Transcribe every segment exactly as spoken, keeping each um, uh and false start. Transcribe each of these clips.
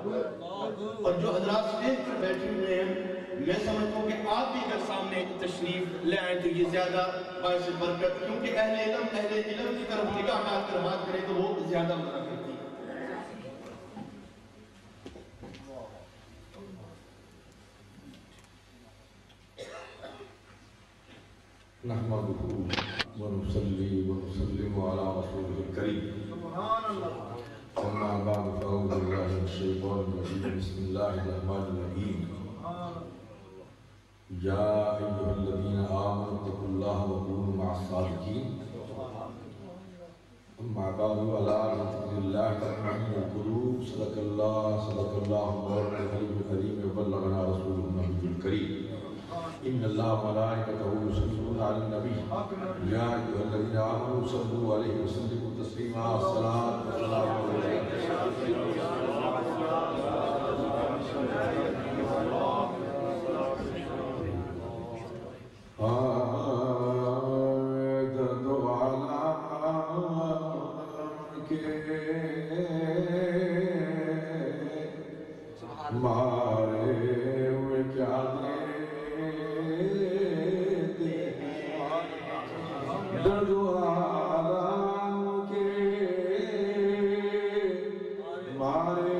اور جو حضرات اسٹیج پر بیٹھے ہوئے ہیں، میں سمجھتا ہوں کہ آپ بھی اگر سامنے تشریف لے آئیں تو یہ زیادہ باعث برکت، کیونکہ اہل علم اہل علم کی طرف نگاہ ڈال کر بات کرے تو وہ زیادہ مزہ کرتی ہے۔ نحمده ونصلي ونسلم على رسوله الكريم سبحان الله أما بعد فأعوذ بالله من الشيطان الرجيم بسم الله الرحمن الرحيم يا أيها الذين آمنوا اتقوا الله وكونوا مع الصادقين أما بعد وعلى ذكر الله تطمئن القلوب صدق الله صدق الله مولانا العلي الكريم وبلغنا رسوله النبي الكريم إن الله وملائكته يصلون على النبي يا أيها الذين آمنوا صلوا عليه وسلموا تسليما الصلاة والسلام عليك مارے ہوئے کیا درد آرام کے مارے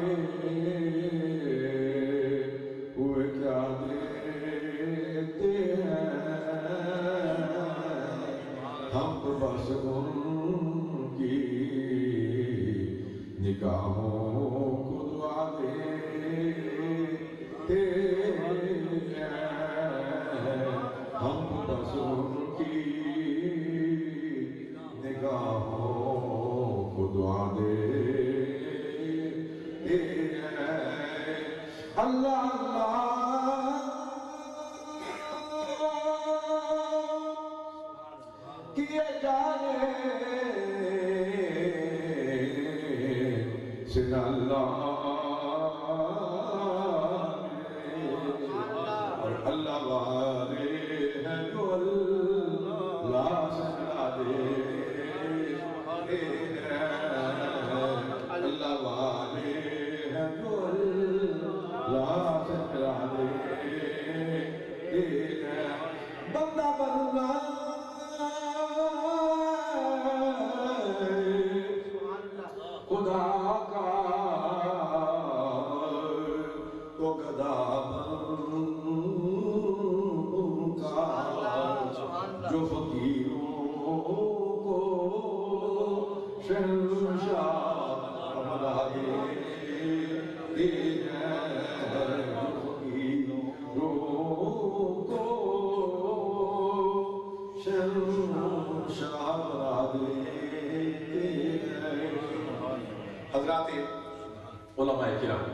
ہوئے کیا دیتے ہیں ہم تو بس ان کی نگاہوں کو دعا دیتے ہیں ہم تو بس ان کی نگاہوں کو دعا دیتے ہیں اللہ اللہ کیے جانے سن اللہ اور اللہ والے ہیں جو اللہ سنا دے اللہ والے ہیں جو اللہ سنا دے بندہ بندہ خدا کا تو گدا بن کا جو فقیروں کو شہنشاہ بنا دے جو فقیروں کو شہنشاہ بنا دے۔ حضرات علماء کرام،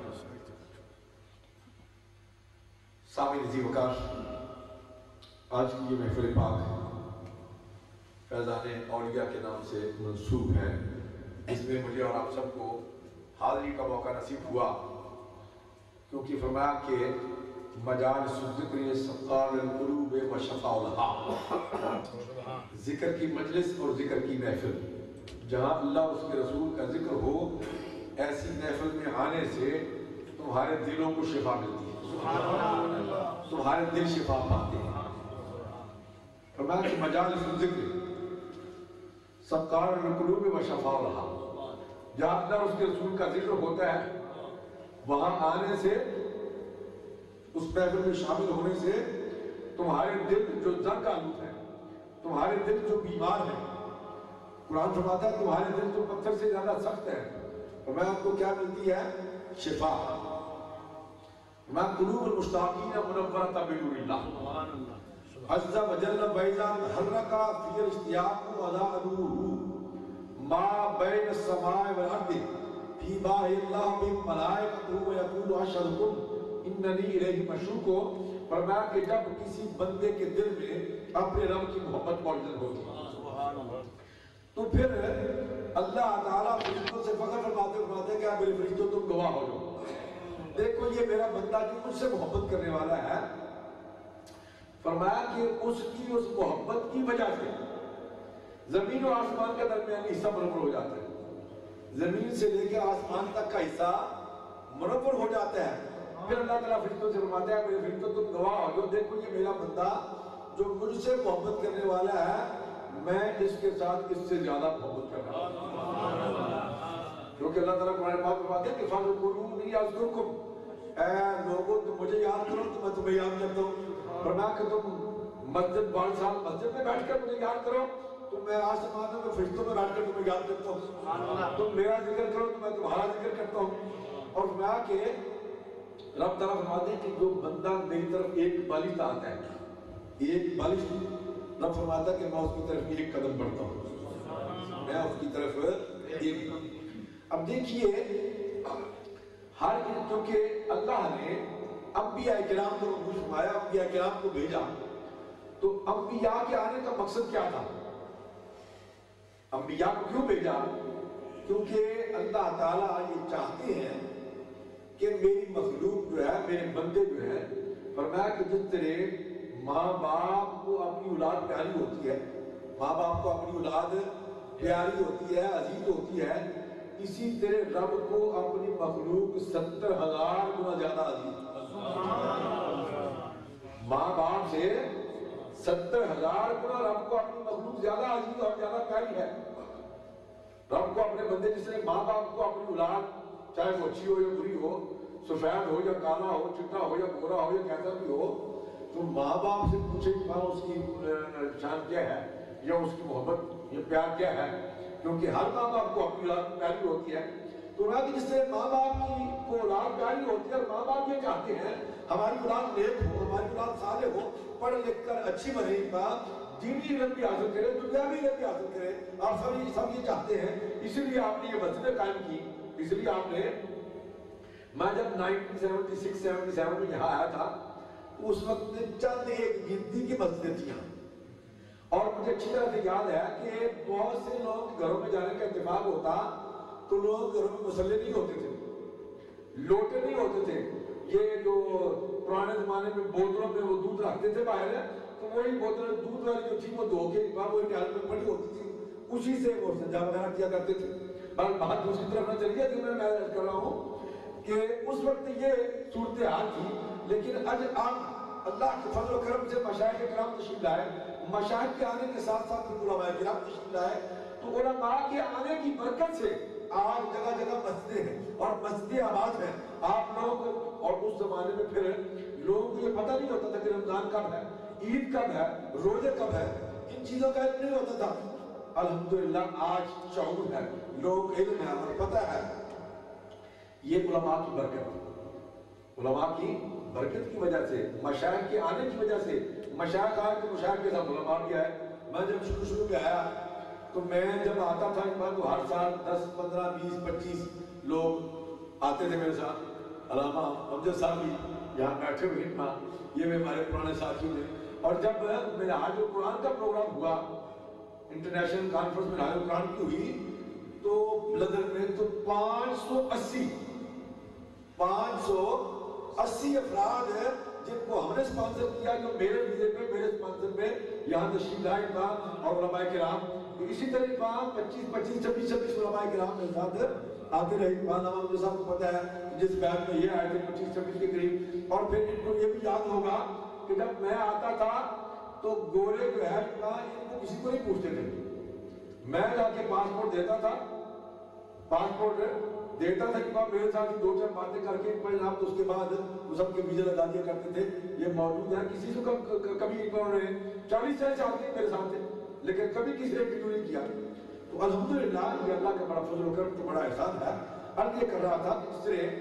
سامعین عزیز وقار، آج کی یہ محفل پاک فیضان اولیاء کے نام سے منسوب ہے، اس میں مجھے اور آپ سب کو حاضری کا موقع نصیب ہوا، کیونکہ فرمایا کہ مجالس الذکر سقال القلوب و شفاء لہا، ذکر کی مجلس اور ذکر کی محفل، جہاں اللہ اس کے رسول کا ذکر ہو، ایسی محفل میں آنے سے تمہارے دلوں کو شفا ملتی ہے، تمہارے دل شفا پاتے ہیں۔ فرمایا کہ مجالس الذکر سقال القلوب و شفاء لہا، جہاں اللہ اس کے رسول کا ذکر ہوتا ہے، وہاں آنے سے، اس محفل میں شامل ہونے سے تمہارے دل جو زنگ آلود ہیں، تمہارے دل جو بیمار ہیں، قرآن فرماتا ہے تمہارے دل جو پتھر سے زیادہ سخت ہے، فرمایا آپ کو کیا ملتی ہے؟ شفا۔ فرمایا قلوب المشتاقین منورۃ بنور اللہ عز وجل بیضا تحرکا فی الاشتیاق وضاء نورہ ما بین السماء والارض فی باہ اللہ بملائکتہ ویقول اشہدکم اننی الیہ مشوق۔ فرمایا کہ جب کسی بندے کے دل میں اپنے رب کی محبت موجود ہوتی ہے تو پھر اللہ تعالیٰ فرشتوں سے فخر فرماتے فرماتے کہ آپ میرے فرشتوں تم گواہ ہو جاؤ، دیکھو یہ میرا بندہ جو مجھ سے محبت کرنے والا ہے۔ فرمایا کہ اس کی اس محبت کی وجہ سے زمین و آسمان کا درمیانی حصہ برابر ہو جاتا ہے، زمین سے لے کے آسمان تک کا حصہ منور ہو جاتا ہے. پھر اللہ تعالیٰ فرشتوں سے فرماتا ہے میرے فرشتوں تم گواہ ہو جو دیکھو یہ میرا بندہ جو مجھ سے محبت کرنے والا ہے میں اس کے ساتھ اس سے زیادہ محبت کر رہا ہوں. کیونکہ اللہ تعالیٰ قرآن پاک فرماتے ہیں کہ فَذْكُرُونِي أَذْكُرْكُمْ اے لوگوں تم مجھے یاد کرو تو میں تمہیں یاد کرتا ہوں. فرمایا کہ تم مسجد بارہ سال مسجد میں بیٹھ کر مجھے یاد کرو تو میں آسمانوں میں فرشتوں میں بیٹھ کر تمہیں یاد کرتا ہوں. تم میرا ذکر کرو تو میں تمہارا ذکر کرتا ہوں. اور فرمایا کہ رب تعالیٰ فرماتے ہیں کہ جو بندہ میری طرف ایک بالش آتا ہے ایک بالش رب فرماتا ہے کہ میں اس کی طرف ایک قدم بڑھتا ہوں. میں اس کی طرف ایک. اب دیکھیے ہر کیونکہ اللہ نے انبیاء کرام کو فرمایا انبیاء کرام کو بھیجا تو انبیاء کے آنے کا مقصد کیا تھا؟ انبیاء کو کیوں بھیجا؟ کیونکہ اللہ تعالیٰ یہ چاہتے ہیں کہ میری مخلوق جو ہے میرے بندے جو ہے فرمایا کہ جس طرح ماں باپ کو اپنی اولاد پیاری ہوتی ہے ماں باپ کو اپنی اولاد پیاری ہوتی ہے عزیز ہوتی ہے اسی طرح رب کو اپنی مخلوق ستر ہزار گنا زیادہ عزیز. ماں باپ سے ستر ہزار گنا رب کو اپنی مخلوق زیادہ عزیز اور زیادہ پیاری ہے. رب کو اپنے بندے جس نے ماں باپ کو اپنی اولاد چاہے وہ اچھی ہو یا بری ہو سفید ہو یا کالا ہو چٹا ہو یا گورا ہو یا کیسا بھی ہو تو ماں باپ سے پوچھے کہ ماں اس کی شان کیا ہے یا اس کی محبت یا پیار کیا ہے کیونکہ ہر ماں باپ کو اپنی اولاد پیاری ہوتی ہے. تو رہا کہ جس سے ماں باپ کی کو اولاد پیاری ہوتی ہے اور ماں باپ یہ چاہتے ہیں ہماری اولاد نیک ہو ہماری اولاد صالح ہو پڑھ لکھ کر اچھی بنے دینی علم بھی حاصل کرے دنیاوی علم بھی حاصل کرے. آپ سب یہ سب یہ چاہتے ہیں اسی لیے آپ نے یہ مسجد قائم کی. اس لیے آپ نے میں جب nineteen seventy six seventy seven میں یہاں آیا تھا اس وقت چند ایک گنتی کی مسجدیں تھیں اور مجھے اچھی طرح سے یاد ہے کہ بہت سے لوگ گھروں میں جانے کا اتفاق ہوتا تو لوگ گھروں میں مسلے نہیں ہوتے تھے لوٹے نہیں ہوتے تھے. یہ جو پرانے زمانے میں بوتلوں میں وہ دودھ رکھتے تھے باہر تو وہی بوتل دودھ والی جو تھی وہ دھو کے وہی ڈال میں پڑی ہوتی تھی اسی سے وہ سجا وغیرہ کیا کرتے تھے. بات دوسری طرف نہ چلیے کہ میں میں کر رہا ہوں کہ اس وقت یہ صورتحال تھی لیکن آج آپ اللہ کے فضل و کرم سے مشائخ کرام تشریف لائے. مشائخ کے آنے کے ساتھ ساتھ علماء کرام تشریف لائے تو علماء کے آنے کی برکت سے آج جگہ جگہ مسجدیں ہیں اور مسجدیں آباد ہیں. آپ لوگ اور اس زمانے میں پھر لوگوں کو یہ پتہ نہیں ہوتا تھا کہ رمضان کب ہے عید کب ہے روزے کب ہے ان چیزوں کا علم نہیں ہوتا تھا. الحمدللہ آج شعور ہے لوگ علم ہے اور پتہ ہے. یہ علماء کی برکت علماء کی برکت کی وجہ سے مشائخ کے آنے کی وجہ سے مشائخ آئے تو مشائخ کے ساتھ علماء بھی آئے. میں جب شروع شروع میں آیا تو میں جب آتا تھا ایک بار تو ہر سال دس پندرہ بیس پچیس لوگ آتے تھے میرے ساتھ. علامہ امجد صاحب بھی یہاں بیٹھے ہوئے تھا یہ بھی ہمارے پرانے ساتھی تھے. اور جب میرا حاج قرآن کا پروگرام ہوا انٹرنیشنل کانفرنس میں حاج قرآن کی ہوئی تو لندن میں تو پانچ سو اسی پانچ سو اسی افراد ہے جن کو ہم نے سپانسر کیا جو میرے ویزے پہ میرے سپانسر پہ یہاں تشریف لائے تھا اور علماء کرام اسی طرح وہاں پچیس پچیس چھبیس چھبیس علماء کرام میرے ساتھ آتے رہے. وہاں نواز صاحب کو پتہ ہے جس بیچ میں یہ آئے تھے پچیس چھبیس کے قریب. اور پھر ان کو یہ بھی یاد ہوگا کہ جب میں آتا تھا تو گورے جو ہے ان کو کسی کو نہیں پوچھتے تھے. میں جا کے پاسپورٹ دیتا تھا پاسپورٹ دیتا تھا کہ میرے ساتھ دو چار باتیں کر کے پڑھنا تو اس کے بعد وہ سب کے ویزے لگا دیا کرتے تھے. یہ موجود ہے کسی سے کبھی انہوں نے چالیس سال سے آتے میرے ساتھ تھے لیکن کبھی کسی نے انٹرویو نہیں کیا. تو الحمدللہ یہ اللہ کا بڑا فضل و کرم تو بڑا احسان ہے. عرض یہ کر رہا تھا کہ اس طرح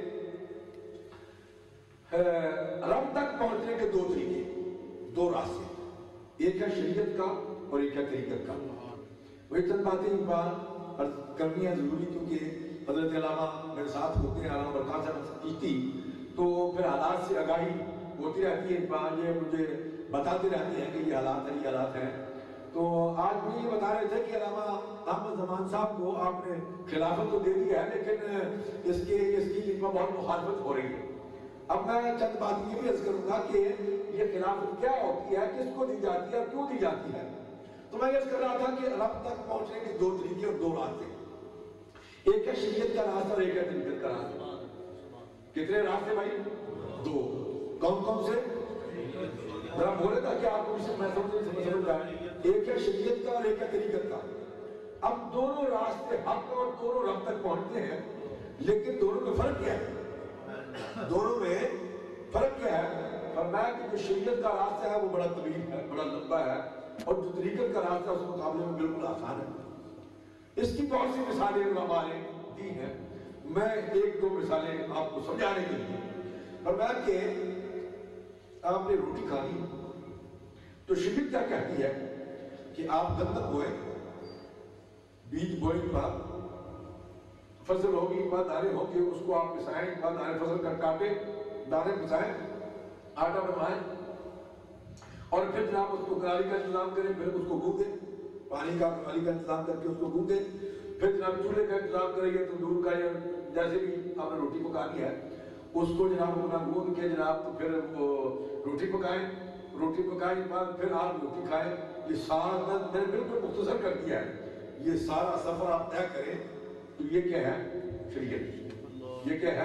رب تک پہنچنے کے دو طریقے دو راستے ایک ہے شریعت کا اور ایک ہے طریقت کا. وہی چند باتیں ایک بار کرنی ہے ضروری کیونکہ حضرت علامہ میرے ساتھ ہوتے ہیں علامہ برکات صاحب کیتی تو پھر حالات سے آگاہی ہوتی رہتی ہے. بار یہ مجھے بتاتے رہتے ہیں کہ یہ حالات ہیں یہ حالات ہیں. تو آج مجھے یہ بتا رہے تھے کہ علامہ احمد زمان صاحب کو آپ نے خلافت تو دے دی ہے لیکن اس کے اس کی ان پر بہت مخالفت ہو رہی ہے. اب میں چند بات یہ بھی عرض کروں گا کہ یہ خلافت کیا ہوتی ہے کس کو دی جاتی ہے اور کیوں دی جاتی ہے. تو میں یہ کر رہا تھا کہ رب تک پہنچنے کے دو طریقے اور دو راستے ایک ہے شریعت کا راستہ اور ایک ہے طریقت کا راستہ. कितने रास्ते भाई? दो। कौन कौन से? जरा बोले था कि आपको मैं समझ समझ जाए। एक है शरीयत का और एक है तरीकत का। अब दोनों रास्ते हक और दोनों रब तक पहुंचते हैं, लेकिन दोनों में फर्क क्या है? दोनों में फर्क क्या है? फरमाया कि जो शरीयत का रास्ता है वो बड़ा तवील है, बड़ा लंबा है, और जो तरीकत का रास्ता उस मुकाबले में बिल्कुल आसान है। इसकी बहुत सी मिसालें उलमा ने दी हैं। मैं एक दो मिसालें आपको समझाने के लिए, फरमाया कि आपने रोटी खानी तो शरीयत क्या कहती है कि आप गंदम बोए, बीज बोए के बाद फसल होगी, बाद दाने होंगे, उसको आप पिसाएं, बाद दाने फसल कर काटे, दाने पिसाएं, आटा बनवाएं, और फिर जनाब उसको करारी का इंतजाम करें, फिर उसको गूंदे, पानी का करारी का इंतजाम करके उसको गूंदे, फिर जनाब चूल्हे का इंतजाम करेंगे, तंदूर का या जैसे भी आपने रोटी पकानी है उसको जनाब अपना गूंद के जनाब तो फिर वो रोटी पकाएं, रोटी पकाने के बाद फिर आप रोटी खाएं। ये सारा मैंने बिल्कुल मुख्तसर कर दिया है। ये सारा सफर आप तय करें तो ये क्या है? शरीयत। ये क्या है?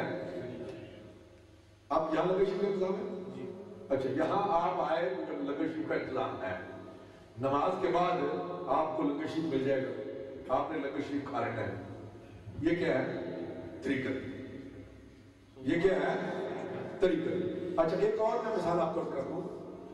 आप यहाँ लगे का इंतजाम है? अच्छा, यहाँ आप आए तो जब लंगर का इंतजाम है, नमाज के बाद आपको लंगर शरीफ मिल जाएगा, आपने लंगर शरीफ खा लेना है। ये क्या है? तरीकत। ये क्या है? तरीकत। अच्छा, एक और मैं मिसाल आपको कर दूं।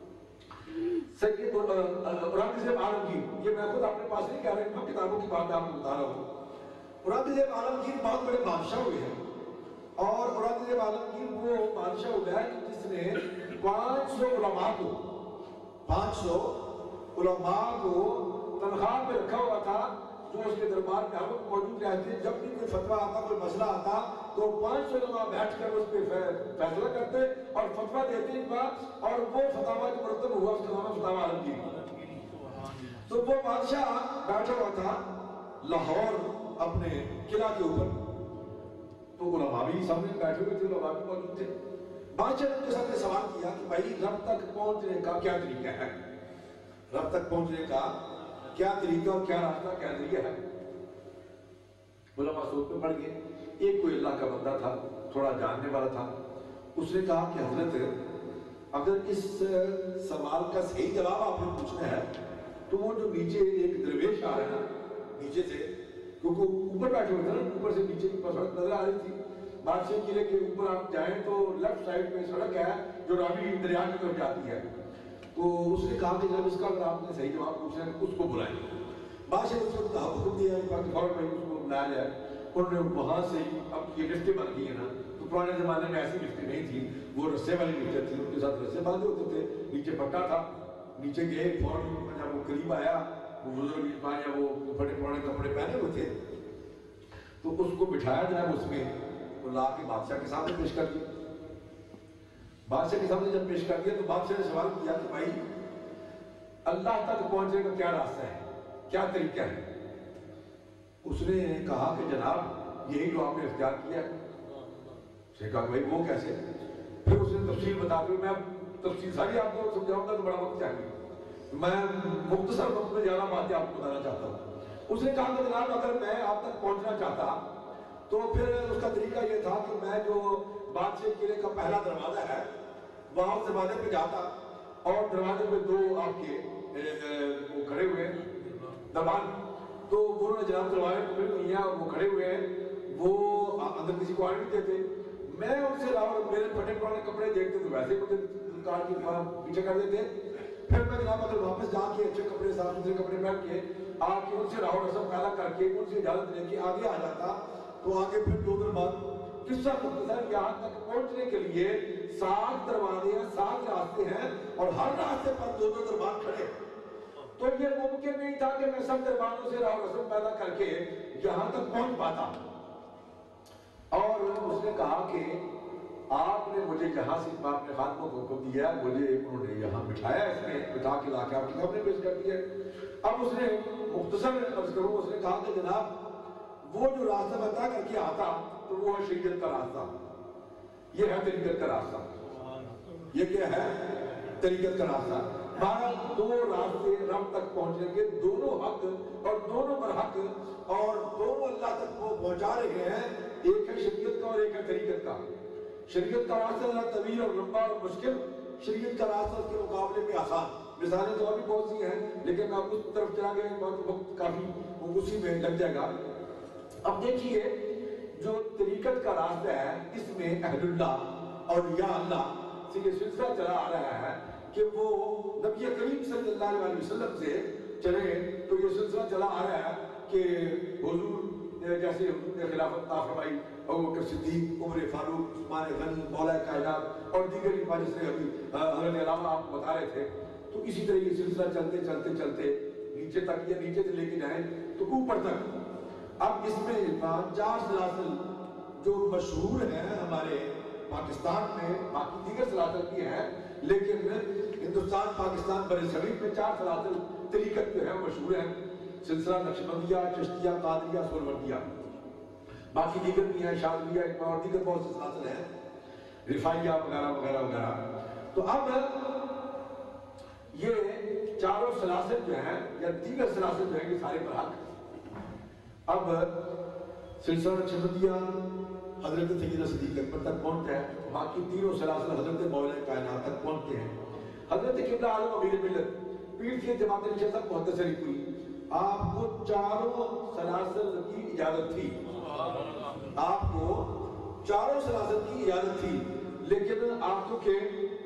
औरंगजेब आलमगीर, ये मैं खुद अपने पास नहीं कह रहा हूँ, किताबों की बात आपको बता रहा हूँ। औरंगजेब आलमगीर बहुत बड़े बादशाह हुए हैं, और औरंगजेब आलमगीर वो बादशाह हुआ है जिसने पाँच सौ उलमा को पाँच सौ उलमा को तनख्वाह पे रखा हुआ था, जो उसके दरबार में हम मौजूद रहते। जब भी कोई फतवा आता, कोई मसला आता, तो पाँच सौ उलमा बैठकर उस पर फैसला करते और फतवा देते इनका, और वो फतवा जो मुरतब हुआ उसका नाम है फतवा आलमगीर। तो वो बादशाह बैठा हुआ था लाहौर अपने किला के ऊपर, तो उलमा भी सामने बैठे हुए थे, उलमा भी मौजूद थे। बादशाह ने उनके सामने सवाल किया कि भाई रब तक पहुंचने का क्या तरीका है? रब तक पहुंचने का क्या तरीका और क्या रास्ता, क्या जरिया है? उलमा सोच में पड़ गए। एक कोई अल्लाह का बंदा था, थोड़ा जानने वाला था, उसने कहा कि हजरत, अगर इस सवाल का सही जवाब आपने पूछना है तो वो जो नीचे एक दरवेश आ रहा है ना नीचे से, क्योंकि ऊपर बैठे हुए थे ना, ऊपर से नीचे की सड़क नजर आ रही थी। बादशाह किले के ऊपर आप जाएं तो लेफ्ट साइड में सड़क है जो रावी दरिया की तरफ जाती है। तो उसने कहा कि जब इसका अगर आपने सही जवाब पूछना है उसको बुलाएं। बादशाह ने उसको हुक्म दिया कि फौरन भाई उसको बुलाया जाए। उन्होंने वहां से, अब ये लिफ्टें बन गई है ना, तो पुराने जमाने में ऐसी लिफ्टें नहीं थी, वो रस्से वाली लिफ्टें थी, उनके साथ रस्से बांधे होते थे, नीचे पट्टा था, नीचे गए, फौरन जब वो करीब आया, वो बुजुर्ग या वो बड़े पुराने कपड़े पहने हुए थे, तो उसको बिठाया जनाब उसमें, तो ला के बादशाह के सामने पेश कर दिया। बादशाह के सामने जब पेश कर दिया तो बादशाह ने सवाल किया कि भाई अल्लाह तक पहुंचने का क्या रास्ता है, क्या तरीका है? उसने कहा कि जनाब यही जो आपने इख्तियार किया। उसने कहा भाई वो कैसे? फिर उसने तफसील बताते हुए, मैं तफसील सारी आपको समझाऊंगा तो बड़ा वक्त चाहिए, मैं मुख्तसर वक्त में ज्यादा बातें आपको बताना चाहता हूँ। उसने कहा कि जनाब अगर मैं आप तक पहुंचना चाहता तो फिर उसका तरीका ये था कि मैं जो बादशाह किले का पहला दरवाजा है वहां उस दरवाजे पे जाता, और दरवाजे पे दो आपके ए, ए, वो खड़े हुए दरबान, तो वो जनाब दरवाजे पकड़े हुई हैं और वो खड़े हुए हैं, वो अंदर किसी को आने नहीं देते। मैं उनसे अलावा मेरे फटे पुराने कपड़े देखते तो वैसे मुझे कार की पीछे कर देते। फिर मैं जनाब अगर वापस जाके अच्छे कपड़े, साफ सुथरे कपड़े पहन के आके उनसे राह रस्म पैदा करके उनसे इजाजत लेके आगे आ जाता, तो आगे फिर दो दिन बाद किस्सा मुख्तसर यहाँ तक पहुंचने के लिए सात दरवाजे हैं, सात रास्ते हैं, और हर रास्ते पर दो दो दरबार खड़े। तो ये मुमकिन नहीं था कि मैं सब दरबारों से राह रस्म पैदा करके यहाँ तक पहुंच पाता। और उसने कहा कि आपने मुझे जहां से अपने खातमों को हुक्म दिया, मुझे उन्होंने यहाँ बिठाया, इसमें बिठा के लाके आपके सामने पेश कर दिया। अब उसने मुख्तसर अर्ज करूं, उसने कहा कि जनाब वो जो रास्ता मैं तय करके आता तो वो है शरीयत का रास्ता, ये है तरीकत का रास्ता। ये क्या है? तरीकत का रास्ता। बारह दो रास्ते रब तक पहुंचने के, दोनों हक और दोनों बरहक, और दोनों अल्लाह तक वो पहुंचा रहे हैं। एक है शरीयत का और एक है तरीकत का। شریعت کا راستہ طویل اور لمبا اور مشکل، شریعت کا راستہ اس کے مقابلے میں آسان۔ مثالیں تو ابھی بہت سی ہیں لیکن آپ اس طرف چلا گئے وقت کافی اسی میں لگ جائے گا۔ اب دیکھیے جو طریقت کا راستہ ہے اس میں اہل اللہ اور یا اللہ سے یہ سلسلہ چلا آ رہا ہے کہ وہ نبی کریم صلی اللہ علیہ وسلم سے چلے، تو یہ سلسلہ چلا آ رہا ہے کہ حضور جیسے حضور نے خلافت عطا فرمائی، ابوبکر صدیق، عمر فاروق، عثمان غنی، مولا کائنات اور دیگر جس نے ابھی حضرت علامہ آپ بتا رہے تھے، تو اسی طرح یہ سلسلہ چلتے چلتے چلتے نیچے تک یا نیچے سے لے کے جائیں تو اوپر تک۔ اب اس میں چار سلاسل جو مشہور ہیں ہمارے پاکستان میں، باقی دیگر سلاسل بھی ہیں لیکن ہندوستان پاکستان بر صغیر میں چار سلاسل طریقت جو ہے مشہور ہیں، سلسلہ نقشبندیہ، چشتیہ، قادریہ، سہروردیہ، باقی دیگر بھی ہیں، شاذلیہ اور دیگر بہت سے سلاسل ہیں، رفاعیہ وغیرہ وغیرہ وغیرہ۔ تو اب یہ چاروں سلاسل جو ہیں یا دیگر سلاسل جو ہیں یہ سارے برحق۔ اب سلسلہ نقشبندیہ حضرت سیدنا صدیق اکبر تک پہنچتا ہے، باقی تینوں سلاسل حضرت مولا کائنات تک پہنچتے ہیں۔ حضرت قبلہ عالم امیر ملت پیر کی جماعت نشست تک منتصری ہوئی، آپ کو چاروں سلاسل کی اجازت تھی، آپ کو چاروں سلاسل کی اجازت تھی، لیکن آپ کو کہ